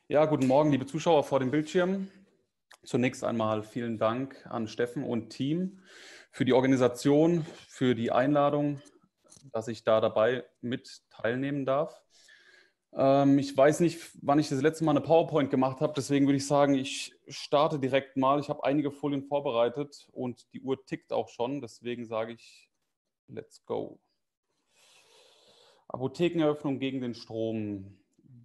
Ja, guten Morgen, liebe Zuschauer vor dem Bildschirm. Zunächst einmal vielen Dank an Steffen und Team für die Organisation, für die Einladung, dass ich da dabei mit teilnehmen darf. Ich weiß nicht, wann ich das letzte Mal eine PowerPoint gemacht habe, deswegen würde ich sagen, ich starte direkt mal. Ich habe einige Folien vorbereitet und die Uhr tickt auch schon, deswegen sage ich, let's go. Apothekeneröffnung gegen den Strom.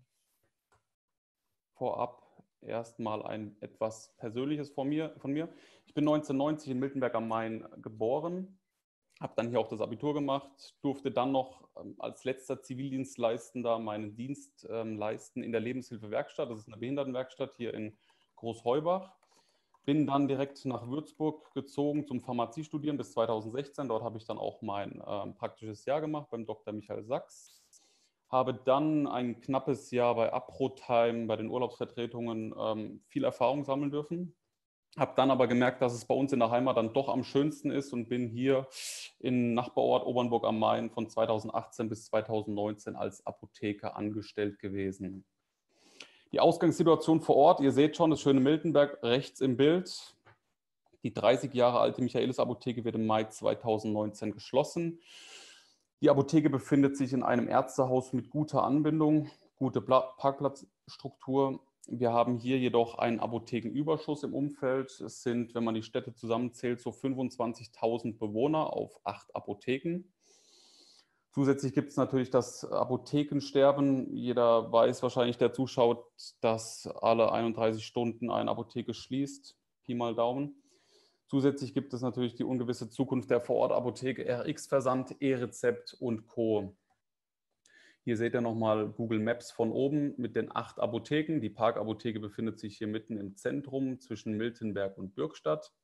Vorab erstmal ein etwas Persönliches von mir. Ich bin 1990 in Miltenberg am Main geboren, habe dann hier auch das Abitur gemacht, durfte dann noch als letzter Zivildienstleistender meinen Dienst leisten in der Lebenshilfewerkstatt. Das ist eine Behindertenwerkstatt hier in Großheubach. Bin dann direkt nach Würzburg gezogen zum Pharmaziestudieren bis 2016. Dort habe ich dann auch mein praktisches Jahr gemacht beim Dr. Michael Sachs. Habe dann ein knappes Jahr bei Aprotheim, bei den Urlaubsvertretungen viel Erfahrung sammeln dürfen. Habe dann aber gemerkt, dass es bei uns in der Heimat dann doch am schönsten ist und bin hier im Nachbarort Obernburg am Main von 2018 bis 2019 als Apotheker angestellt gewesen. Die Ausgangssituation vor Ort, ihr seht schon das schöne Miltenberg rechts im Bild. Die 30 Jahre alte Michaelis-Apotheke wird im Mai 2019 geschlossen. Die Apotheke befindet sich in einem Ärztehaus mit guter Anbindung, gute Parkplatzstruktur. Wir haben hier jedoch einen Apothekenüberschuss im Umfeld. Es sind, wenn man die Städte zusammenzählt, so 25.000 Bewohner auf 8 Apotheken. Zusätzlich gibt es natürlich das Apothekensterben. Jeder weiß wahrscheinlich, der zuschaut, dass alle 31 Stunden eine Apotheke schließt. Pi mal Daumen. Zusätzlich gibt es natürlich die ungewisse Zukunft der Vorortapotheke, RX-Versand, E-Rezept und Co. Hier seht ihr nochmal Google Maps von oben mit den 8 Apotheken. Die Parkapotheke befindet sich hier mitten im Zentrum zwischen Miltenberg und Bürgstadt.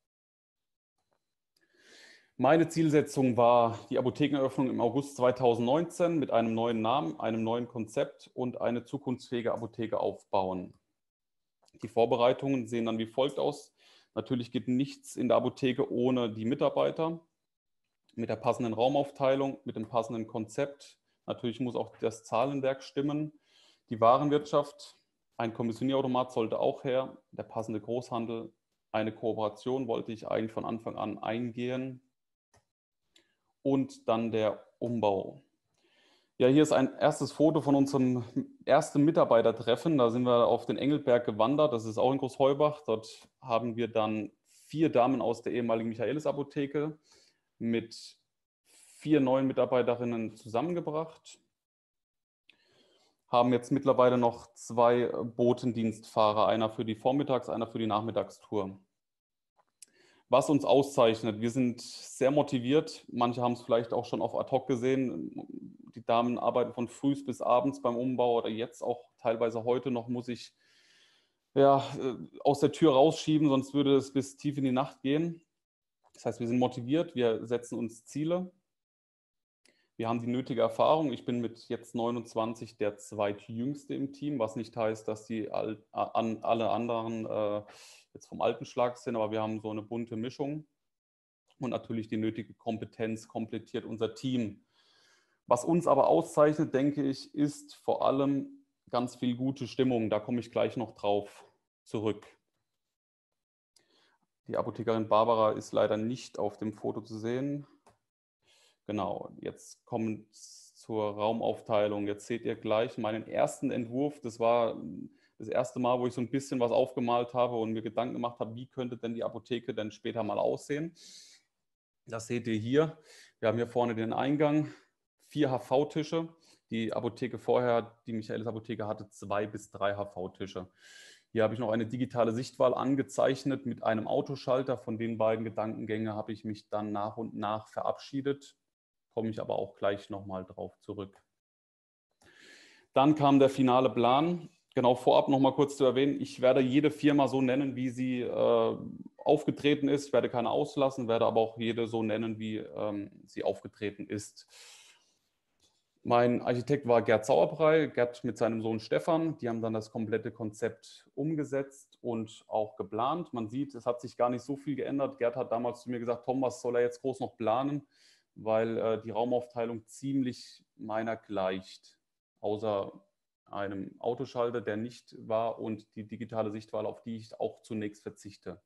Meine Zielsetzung war die Apothekeneröffnung im August 2019 mit einem neuen Namen, einem neuen Konzept und eine zukunftsfähige Apotheke aufbauen. Die Vorbereitungen sehen dann wie folgt aus. Natürlich geht nichts in der Apotheke ohne die Mitarbeiter, mit der passenden Raumaufteilung, mit dem passenden Konzept. Natürlich muss auch das Zahlenwerk stimmen. Die Warenwirtschaft, ein Kommissionierautomat sollte auch her, der passende Großhandel. Eine Kooperation wollte ich eigentlich von Anfang an eingehen. Und dann der Umbau. Ja, hier ist ein erstes Foto von unserem ersten Mitarbeitertreffen. Da sind wir auf den Engelberg gewandert. Das ist auch in Großheubach. Dort haben wir dann 4 Damen aus der ehemaligen Michaelis-Apotheke mit 4 neuen Mitarbeiterinnen zusammengebracht. Haben jetzt mittlerweile noch 2 Botendienstfahrer, einer für die Vormittags-, einer für die Nachmittagstour. Was uns auszeichnet, wir sind sehr motiviert. Manche haben es vielleicht auch schon auf ad hoc gesehen. Die Damen arbeiten von früh bis abends beim Umbau oder jetzt auch teilweise heute noch muss ich aus der Tür rausschieben, sonst würde es bis tief in die Nacht gehen. Das heißt, wir sind motiviert, wir setzen uns Ziele. Wir haben die nötige Erfahrung. Ich bin mit jetzt 29 der zweitjüngste im Team, was nicht heißt, dass die alle anderen jetzt vom alten Schlag sind, aber wir haben so eine bunte Mischung und natürlich die nötige Kompetenz komplettiert unser Team. Was uns aber auszeichnet, denke ich, ist vor allem ganz viel gute Stimmung. Da komme ich gleich noch drauf zurück. Die Apothekerin Barbara ist leider nicht auf dem Foto zu sehen. Genau, jetzt kommen zur Raumaufteilung. Jetzt seht ihr gleich meinen ersten Entwurf. Das war das erste Mal, wo ich so ein bisschen was aufgemalt habe und mir Gedanken gemacht habe, wie könnte denn die Apotheke denn später mal aussehen. Das seht ihr hier. Wir haben hier vorne den Eingang, 4 HV-Tische. Die Apotheke vorher, die Michaelis-Apotheke, hatte 2 bis 3 HV-Tische. Hier habe ich noch eine digitale Sichtwahl angezeichnet mit einem Autoschalter. Von den beiden Gedankengängen habe ich mich dann nach und nach verabschiedet. Komme ich aber auch gleich nochmal drauf zurück. Dann kam der finale Plan. Genau, vorab nochmal kurz zu erwähnen, ich werde jede Firma so nennen, wie sie aufgetreten ist. Ich werde keine auslassen, werde aber auch jede so nennen, wie sie aufgetreten ist. Mein Architekt war Gerd Sauerbrei, Gerd mit seinem Sohn Stefan. Die haben dann das komplette Konzept umgesetzt und auch geplant. Man sieht, es hat sich gar nicht so viel geändert. Gerd hat damals zu mir gesagt, Tom, was soll er jetzt groß noch planen? Weil die Raumaufteilung ziemlich meiner gleicht, außer einem Autoschalter, der nicht war, und die digitale Sichtwahl, auf die ich auch zunächst verzichte.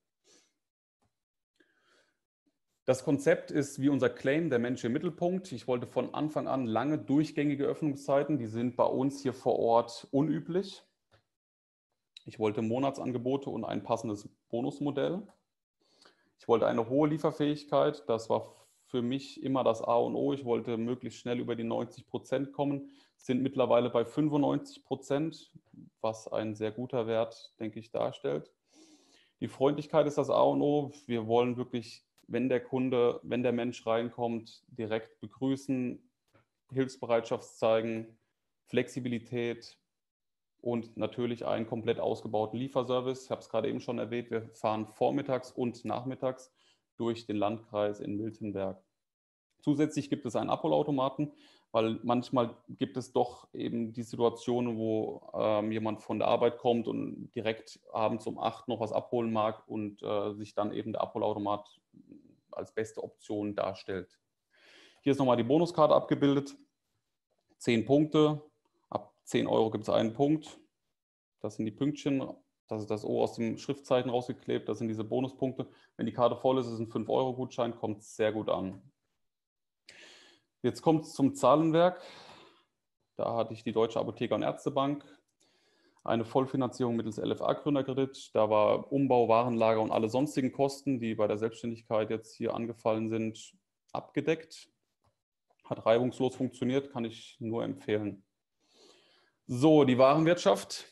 Das Konzept ist wie unser Claim, der Mensch im Mittelpunkt. Ich wollte von Anfang an lange durchgängige Öffnungszeiten. Die sind bei uns hier vor Ort unüblich. Ich wollte Monatsangebote und ein passendes Bonusmodell. Ich wollte eine hohe Lieferfähigkeit. Das war für mich immer das A und O. Ich wollte möglichst schnell über die 90% kommen. Sind mittlerweile bei 95%, was ein sehr guter Wert, denke ich, darstellt. Die Freundlichkeit ist das A und O. Wir wollen wirklich, wenn der Mensch reinkommt, direkt begrüßen, Hilfsbereitschaft zeigen, Flexibilität und natürlich einen komplett ausgebauten Lieferservice. Ich habe es gerade eben schon erwähnt, wir fahren vormittags und nachmittags durch den Landkreis in Miltenberg. Zusätzlich gibt es einen Abholautomaten, weil manchmal gibt es doch eben die Situation, wo jemand von der Arbeit kommt und direkt abends um 8 noch was abholen mag und sich dann eben der Abholautomat als beste Option darstellt. Hier ist nochmal die Bonuskarte abgebildet. 10 Punkte, ab 10 Euro gibt es einen Punkt. Das sind die Pünktchen, das ist das O aus dem Schriftzeichen rausgeklebt, das sind diese Bonuspunkte. Wenn die Karte voll ist, ist es ein 5-Euro-Gutschein, kommt sehr gut an. Jetzt kommt es zum Zahlenwerk. Da hatte ich die Deutsche Apotheker- und Ärztebank, eine Vollfinanzierung mittels LFA-Gründerkredit. Da war Umbau, Warenlager und alle sonstigen Kosten, die bei der Selbstständigkeit jetzt hier angefallen sind, abgedeckt. Hat reibungslos funktioniert, kann ich nur empfehlen. So, die Warenwirtschaft.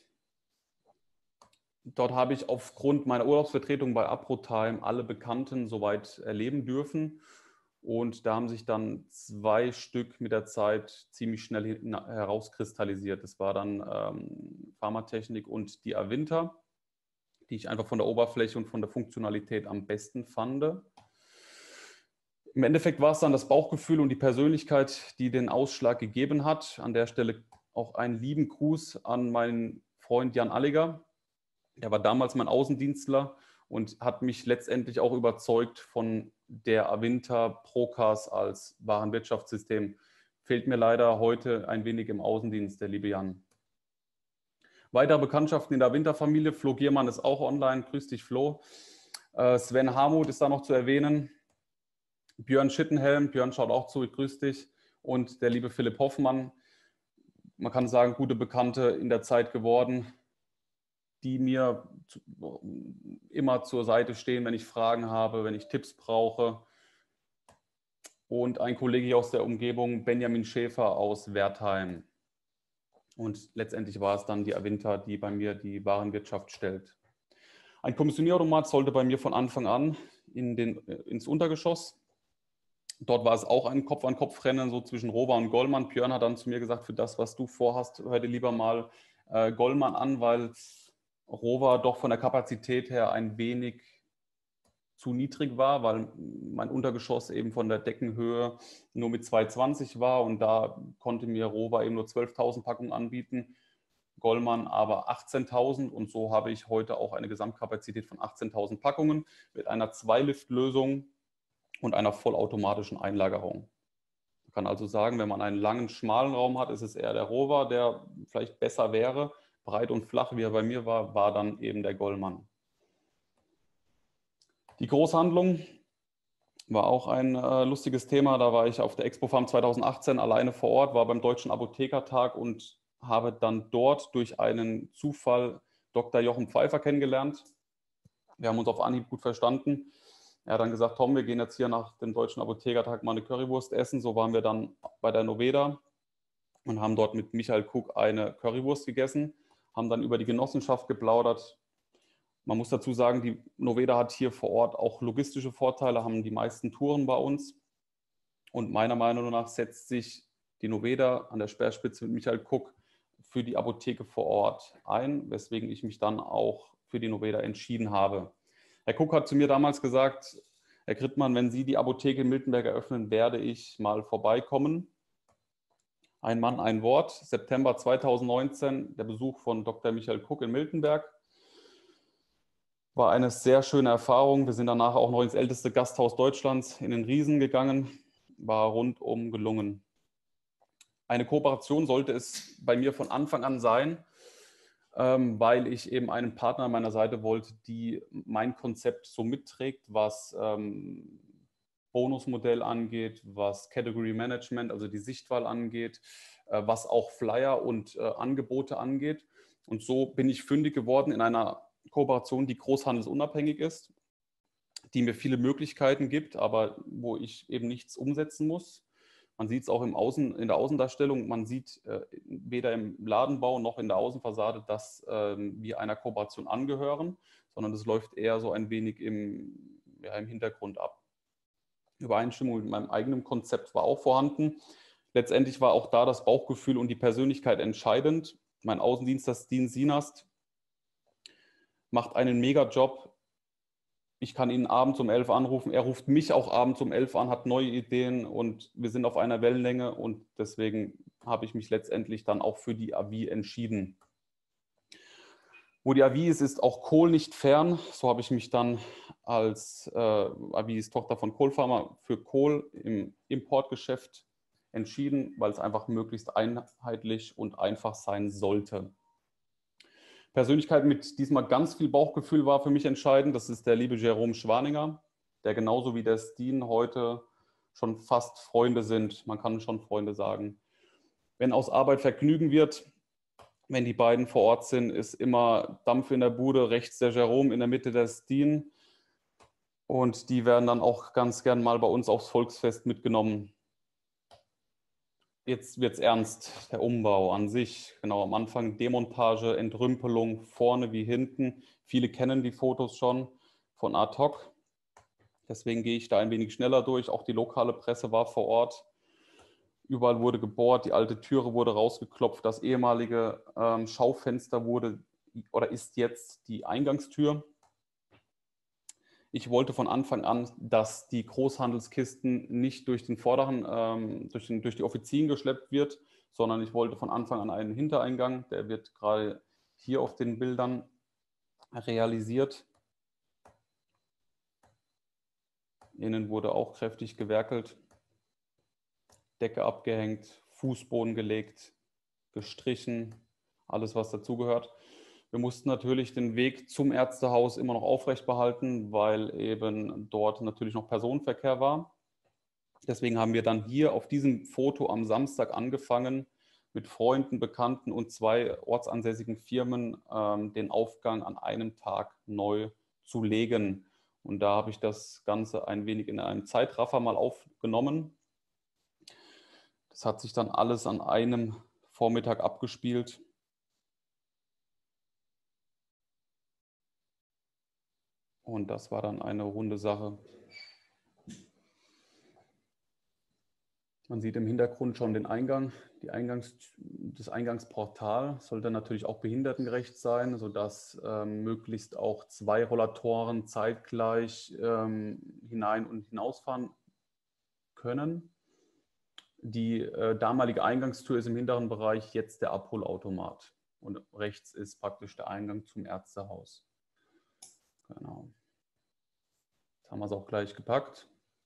Dort habe ich aufgrund meiner Urlaubsvertretung bei APROTIME alle Bekannten soweit erleben dürfen. Und da haben sich dann 2 Stück mit der Zeit ziemlich schnell herauskristallisiert. Das war dann Pharmatechnik und die Avinta, die ich einfach von der Oberfläche und von der Funktionalität am besten fand. Im Endeffekt war es dann das Bauchgefühl und die Persönlichkeit, die den Ausschlag gegeben hat. An der Stelle auch einen lieben Gruß an meinen Freund Jan Alliger. Der war damals mein Außendienstler und hat mich letztendlich auch überzeugt von der Avinta Procas als Warenwirtschaftssystem. Fehlt mir leider heute ein wenig im Außendienst, der liebe Jan. Weitere Bekanntschaften in der Avinta-Familie. Flo Giermann ist auch online. Grüß dich, Flo. Sven Harmuth ist da noch zu erwähnen. Björn Schittenhelm, Björn schaut auch zu, ich grüße dich. Und der liebe Philipp Hoffmann. Man kann sagen, gute Bekannte in der Zeit geworden, die mir immer zur Seite stehen, wenn ich Fragen habe, wenn ich Tipps brauche. Und ein Kollege hier aus der Umgebung, Benjamin Schäfer aus Wertheim. Und letztendlich war es dann die Avinta, die bei mir die Warenwirtschaft stellt. Ein Kommissionierautomat sollte bei mir von Anfang an ins Untergeschoss. Dort war es auch ein Kopf-an-Kopf-Rennen so zwischen Rover und Gollmann. Björn hat dann zu mir gesagt, für das, was du vorhast, hör dir lieber mal Gollmann an, weil Rover doch von der Kapazität her ein wenig zu niedrig war, weil mein Untergeschoss eben von der Deckenhöhe nur mit 220 war und da konnte mir Rover eben nur 12.000 Packungen anbieten, Gollmann aber 18.000 und so habe ich heute auch eine Gesamtkapazität von 18.000 Packungen mit einer 2-Lift-Lösung und einer vollautomatischen Einlagerung. Man kann also sagen, wenn man einen langen, schmalen Raum hat, ist es eher der Rover, der vielleicht besser wäre. Breit und flach, wie er bei mir war, war dann eben der Gollmann. Die Großhandlung war auch ein lustiges Thema. Da war ich auf der Expo Farm 2018 alleine vor Ort, war beim Deutschen Apothekertag und habe dann dort durch einen Zufall Dr. Jochen Pfeiffer kennengelernt. Wir haben uns auf Anhieb gut verstanden. Er hat dann gesagt, Tom, wir gehen jetzt hier nach dem Deutschen Apothekertag mal eine Currywurst essen. So waren wir dann bei der Noveda und haben dort mit Michael Cook eine Currywurst gegessen, haben dann über die Genossenschaft geplaudert. Man muss dazu sagen, die Noveda hat hier vor Ort auch logistische Vorteile, haben die meisten Touren bei uns. Und meiner Meinung nach setzt sich die Noveda an der Speerspitze mit Michael Cook für die Apotheke vor Ort ein, weswegen ich mich dann auch für die Noveda entschieden habe. Herr Cook hat zu mir damals gesagt, Herr Grittmann, wenn Sie die Apotheke in Miltenberg eröffnen, werde ich mal vorbeikommen. Ein Mann, ein Wort. September 2019, der Besuch von Dr. Michael Cook in Miltenberg. War eine sehr schöne Erfahrung. Wir sind danach auch noch ins älteste Gasthaus Deutschlands in den Riesen gegangen. War rundum gelungen. Eine Kooperation sollte es bei mir von Anfang an sein, weil ich eben einen Partner an meiner Seite wollte, die mein Konzept so mitträgt, was Bonusmodell angeht, was Category Management, also die Sichtwahl angeht, was auch Flyer und Angebote angeht. Und so bin ich fündig geworden in einer Kooperation, die großhandelsunabhängig ist, die mir viele Möglichkeiten gibt, aber wo ich eben nichts umsetzen muss. Man sieht es auch in der Außendarstellung, man sieht weder im Ladenbau noch in der Außenfassade, dass wir einer Kooperation angehören, sondern das läuft eher so ein wenig im Hintergrund ab. Übereinstimmung mit meinem eigenen Konzept war auch vorhanden. Letztendlich war auch da das Bauchgefühl und die Persönlichkeit entscheidend. Mein Außendienst, das Dean Sinast, macht einen Mega-Job. Ich kann ihn abends um 11 anrufen. Er ruft mich auch abends um 11 an, hat neue Ideen und wir sind auf einer Wellenlänge. Und deswegen habe ich mich letztendlich dann auch für die AVI entschieden. Wo die AVI ist auch Kohl nicht fern. So habe ich mich dann als AVI ist Tochter von Kohl Pharma für Kohl im Importgeschäft entschieden, weil es einfach möglichst einheitlich und einfach sein sollte. Persönlichkeit mit diesmal ganz viel Bauchgefühl war für mich entscheidend. Das ist der liebe Jerome Schwaninger, der genauso wie der Steen heute schon fast Freunde sind. Man kann schon Freunde sagen. Wenn aus Arbeit Vergnügen wird, wenn die beiden vor Ort sind, ist immer Dampf in der Bude, rechts der Jerome, in der Mitte der Steen. Und die werden dann auch ganz gern mal bei uns aufs Volksfest mitgenommen. Jetzt wird es ernst, der Umbau an sich. Genau, am Anfang Demontage, Entrümpelung, vorne wie hinten. Viele kennen die Fotos schon von ad hoc. Deswegen gehe ich da ein wenig schneller durch. Auch die lokale Presse war vor Ort. Überall wurde gebohrt, die alte Türe wurde rausgeklopft. Das ehemalige Schaufenster wurde oder ist jetzt die Eingangstür. Ich wollte von Anfang an, dass die Großhandelskisten nicht durch den vorderen, durch die Offizien geschleppt wird, sondern ich wollte von Anfang an einen Hintereingang. Der wird gerade hier auf den Bildern realisiert. Innen wurde auch kräftig gewerkelt, Decke abgehängt, Fußboden gelegt, gestrichen, alles was dazugehört. Wir mussten natürlich den Weg zum Ärztehaus immer noch aufrecht behalten, weil eben dort natürlich noch Personenverkehr war. Deswegen haben wir dann hier auf diesem Foto am Samstag angefangen, mit Freunden, Bekannten und 2 ortsansässigen Firmen den Aufgang an einem Tag neu zu legen. Und da habe ich das Ganze ein wenig in einem Zeitraffer mal aufgenommen. Das hat sich dann alles an einem Vormittag abgespielt. Und das war dann eine runde Sache. Man sieht im Hintergrund schon den Eingang. Das Eingangsportal sollte natürlich auch behindertengerecht sein, sodass möglichst auch 2 Rollatoren zeitgleich hinein und hinausfahren können. Die damalige Eingangstür ist im hinteren Bereich jetzt der Abholautomat. Und rechts ist praktisch der Eingang zum Ärztehaus. Genau. Jetzt haben wir es auch gleich gepackt.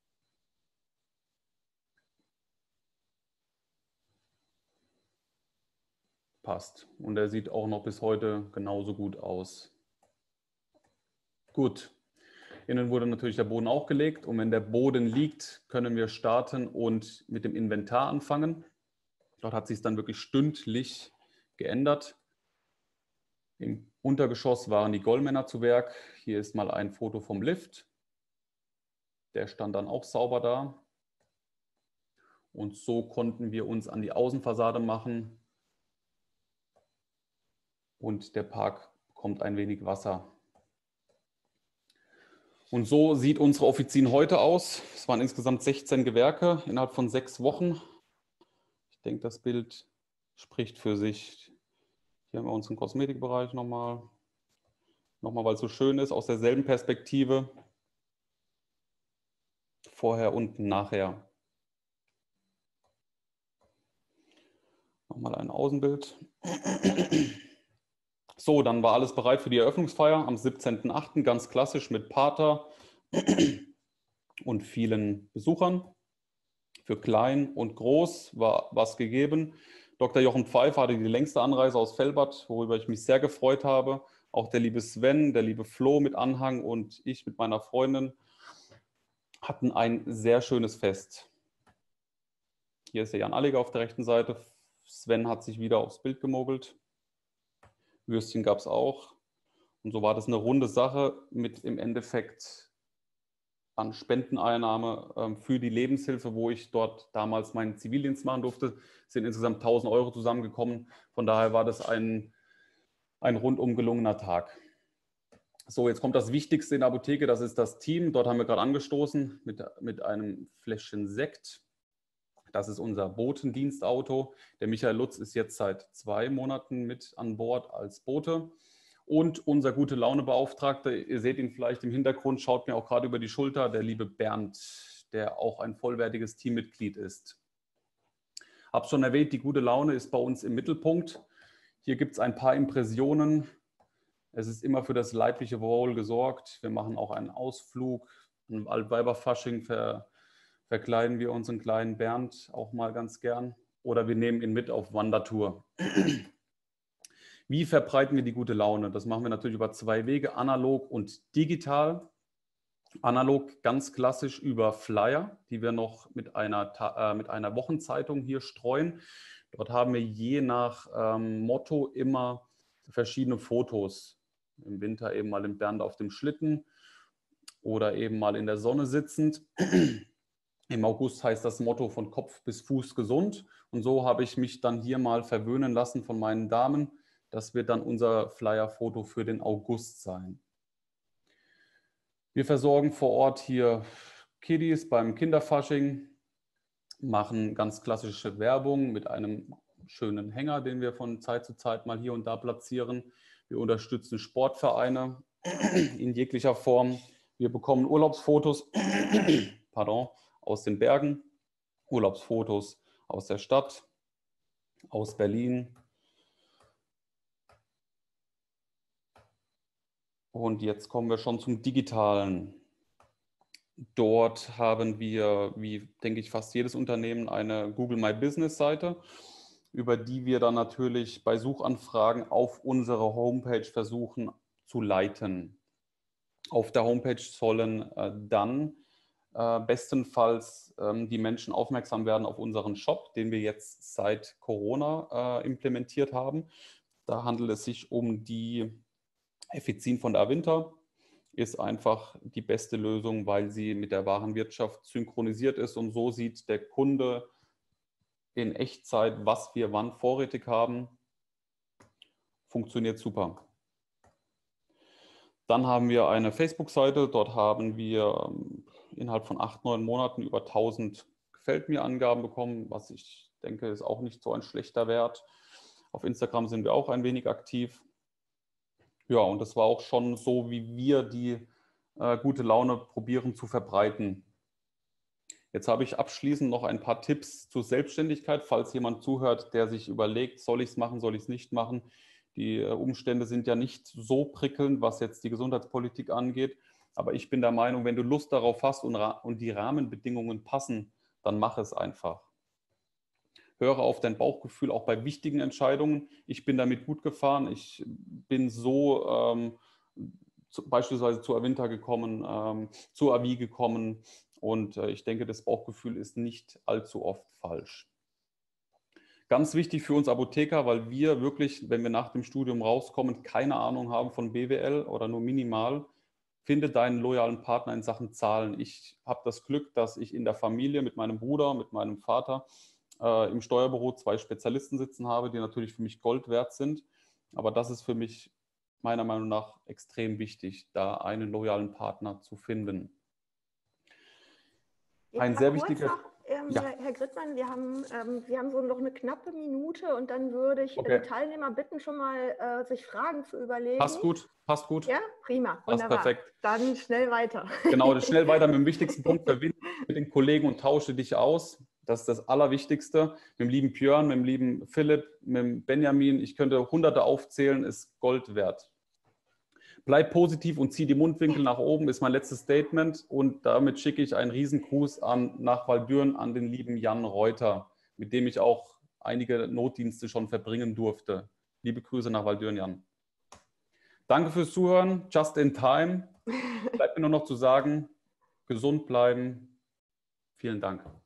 Passt. Und er sieht auch noch bis heute genauso gut aus. Gut. Innen wurde natürlich der Boden auch gelegt. Und wenn der Boden liegt, können wir starten und mit dem Inventar anfangen. Dort hat sich es dann wirklich stündlich geändert. Im Untergeschoss waren die Goldmänner zu Werk. Hier ist mal ein Foto vom Lift. Der stand dann auch sauber da. Und so konnten wir uns an die Außenfassade machen. Und der Park bekommt ein wenig Wasser. Und so sieht unsere Offizin heute aus. Es waren insgesamt 16 Gewerke innerhalb von 6 Wochen. Ich denke, das Bild spricht für sich. Hier haben wir unseren Kosmetikbereich nochmal, weil es so schön ist, aus derselben Perspektive. Vorher und nachher. Nochmal ein Außenbild. So, dann war alles bereit für die Eröffnungsfeier am 17.08. ganz klassisch mit Pater und vielen Besuchern. Für klein und groß war was gegeben. Dr. Jochen Pfeiffer hatte die längste Anreise aus Velbert, worüber ich mich sehr gefreut habe. Auch der liebe Sven, der liebe Flo mit Anhang und ich mit meiner Freundin hatten ein sehr schönes Fest. Hier ist der Jan Alliger auf der rechten Seite. Sven hat sich wieder aufs Bild gemogelt. Würstchen gab es auch. Und so war das eine runde Sache mit im Endeffekt an Spendeneinnahme für die Lebenshilfe, wo ich dort damals meinen Zivildienst machen durfte, sind insgesamt 1.000 Euro zusammengekommen. Von daher war das ein rundum gelungener Tag. So, jetzt kommt das Wichtigste in der Apotheke, das ist das Team. Dort haben wir gerade angestoßen mit einem Fläschchen Sekt. Das ist unser Botendienstauto. Der Michael Lutz ist jetzt seit 2 Monaten mit an Bord als Bote. Und unser Gute-Laune-Beauftragter, ihr seht ihn vielleicht im Hintergrund, schaut mir auch gerade über die Schulter, der liebe Bernd, der auch ein vollwertiges Teammitglied ist. Ich habe schon erwähnt, die gute Laune ist bei uns im Mittelpunkt. Hier gibt es ein paar Impressionen. Es ist immer für das leibliche Wohl gesorgt. Wir machen auch einen Ausflug. Im Altweiberfasching verkleiden wir unseren kleinen Bernd auch mal ganz gern. Oder wir nehmen ihn mit auf Wandertour. Wie verbreiten wir die gute Laune? Das machen wir natürlich über 2 Wege, analog und digital. Analog ganz klassisch über Flyer, die wir noch mit einer Wochenzeitung hier streuen. Dort haben wir je nach Motto immer verschiedene Fotos. Im Winter eben mal im Bernd auf dem Schlitten oder eben mal in der Sonne sitzend. Im August heißt das Motto von Kopf bis Fuß gesund. Und so habe ich mich dann hier mal verwöhnen lassen von meinen Damen. Das wird dann unser Flyer-Foto für den August sein. Wir versorgen vor Ort hier Kiddies beim Kinderfasching, machen ganz klassische Werbung mit einem schönen Hänger, den wir von Zeit zu Zeit mal hier und da platzieren. Wir unterstützen Sportvereine in jeglicher Form. Wir bekommen Urlaubsfotos aus den Bergen, Urlaubsfotos aus der Stadt, aus Berlin. Und jetzt kommen wir schon zum Digitalen. Dort haben wir, wie denke ich, fast jedes Unternehmen eine Google My Business Seite, über die wir dann natürlich bei Suchanfragen auf unsere Homepage versuchen zu leiten. Auf der Homepage sollen dann bestenfalls die Menschen aufmerksam werden auf unseren Shop, den wir jetzt seit Corona implementiert haben. Da handelt es sich um die Effizin von der Avinta. Ist einfach die beste Lösung, weil sie mit der Warenwirtschaft synchronisiert ist und so sieht der Kunde in Echtzeit, was wir wann vorrätig haben. Funktioniert super. Dann haben wir eine Facebook-Seite. Dort haben wir innerhalb von 8, 9 Monaten über 1000 Gefällt-mir-Angaben bekommen, was ich denke, ist auch nicht so ein schlechter Wert. Auf Instagram sind wir auch ein wenig aktiv. Ja, und das war auch schon so, wie wir die gute Laune probieren zu verbreiten. Jetzt habe ich abschließend noch ein paar Tipps zur Selbstständigkeit, falls jemand zuhört, der sich überlegt, soll ich es machen, soll ich es nicht machen. Die Umstände sind ja nicht so prickelnd, was jetzt die Gesundheitspolitik angeht. Aber ich bin der Meinung, wenn du Lust darauf hast und die Rahmenbedingungen passen, dann mach es einfach. Höre auf dein Bauchgefühl, auch bei wichtigen Entscheidungen. Ich bin damit gut gefahren. Ich bin so beispielsweise zu Avinta gekommen, zu Avi gekommen. Und ich denke, das Bauchgefühl ist nicht allzu oft falsch. Ganz wichtig für uns Apotheker, weil wir wirklich, wenn wir nach dem Studium rauskommen, keine Ahnung haben von BWL oder nur minimal. Finde deinen loyalen Partner in Sachen Zahlen. Ich habe das Glück, dass ich in der Familie mit meinem Bruder, mit meinem Vater im Steuerbüro 2 Spezialisten sitzen habe, die natürlich für mich Gold wert sind. Aber das ist für mich meiner Meinung nach extrem wichtig, da einen loyalen Partner zu finden. Ein sehr wichtiger... Ja. Herr Grittmann, wir haben so noch eine knappe Minute und dann würde ich die Teilnehmer bitten, schon mal sich Fragen zu überlegen. Passt gut, passt gut. Ja, prima, passt wunderbar. Perfekt. Dann schnell weiter. Genau, schnell weiter mit dem wichtigsten Punkt. Verbinde mit den Kollegen und tausche dich aus. Das ist das Allerwichtigste. Mit dem lieben Björn, mit dem lieben Philipp, mit dem Benjamin. Ich könnte Hunderte aufzählen, ist Gold wert. Bleib positiv und zieh die Mundwinkel nach oben, ist mein letztes Statement. Und damit schicke ich einen Riesengruß nach Walldürn an den lieben Jan Reuter, mit dem ich auch einige Notdienste schon verbringen durfte. Liebe Grüße nach Walldürn, Jan. Danke fürs Zuhören. Just in time. Bleibt mir nur noch zu sagen, gesund bleiben. Vielen Dank.